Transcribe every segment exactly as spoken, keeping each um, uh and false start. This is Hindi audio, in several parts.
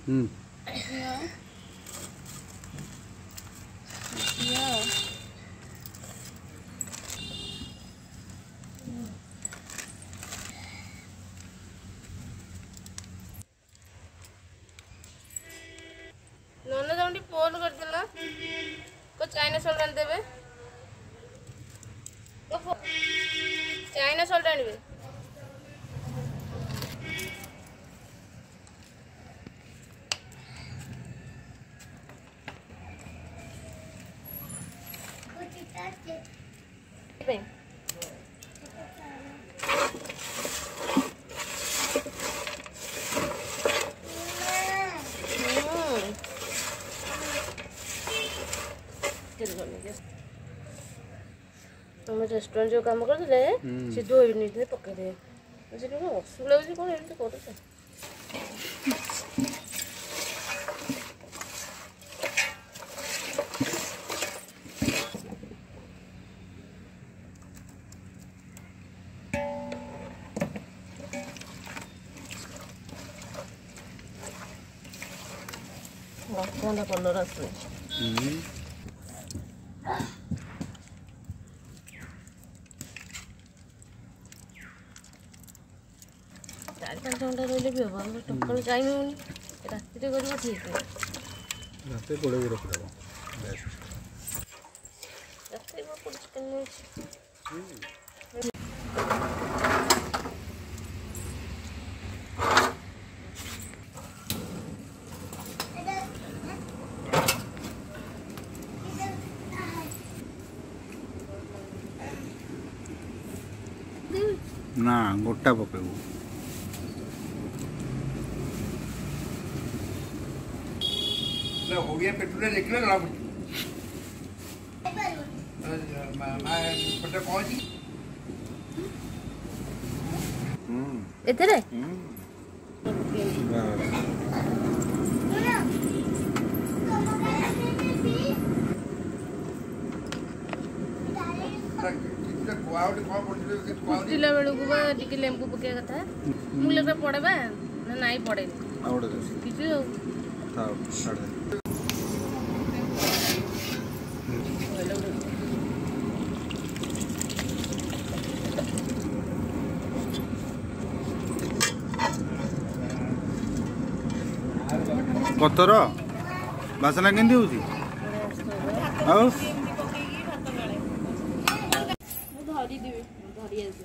हम्म नोना जौन फोन कर देला को चाइना सॉल्ट आन देबे को चाइना सॉल्ट आनबे पे तुम रेस्टोरेंट जो काम करते सी दो मिनिट पकड़ दे असुविधा होती कौन एमती कर कलर आस चार पाँच घंटा रही भी हम टक्कर जाइए राति कर ठीक है रात गोड़े भी रखिद ना गोटा पकेबू हो गया पेट्रोल निकले ना पता कौन जी इधर है कुटिला बेलू को टिके लेंबू पके कथा मुले का पड़ेबा ना नहीं पड़े आवड़ दे किछु था छाड़ दे कतर बासना केंदी होची आओ धरी देबे धरी आसे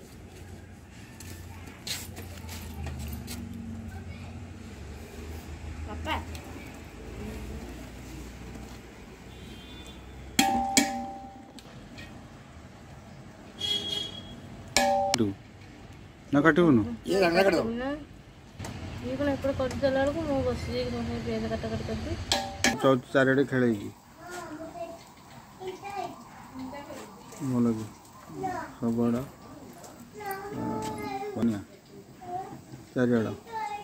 पापा दू ना काटू ये रंगना कर दो ये कोन एपड़ कर देला को मो बस जे प्याज काटा काट कर दे चौ चारडे खेलेगी बोलोगी सबड़ा बनिया चारिड़ा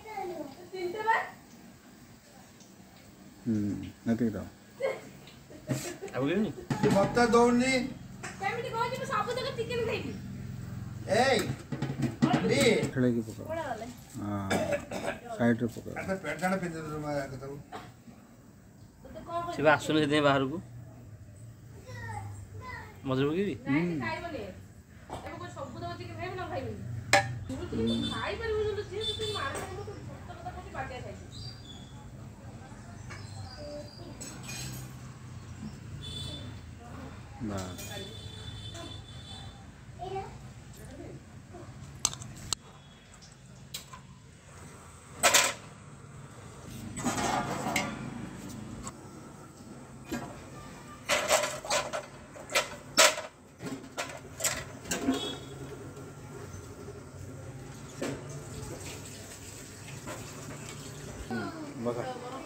हम्म नती दाओ अब गेनी मत्ता दौनी फैमिली को जे सब जगह चिकन खाइबी ए बी खेलेगी पकड़ हां साइड रे पकड़ अच्छा पेट जाना पे दे मैं कहता हूं से आसुन दे बाहर को मजबूत की नहीं खाइबले एबे कोई सब जगह चिकन खाइबे ना खाइबे खाइ परबो जो जे तू मार को छोटा कथा कोठी बाटिया खाइ बस बघा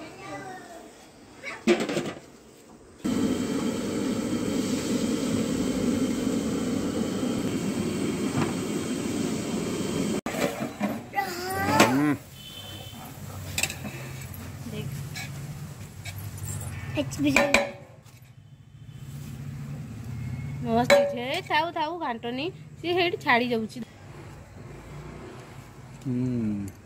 मस्त है थाउ थाउ घांटनी सी हेड छाड़ी जाउची हम्म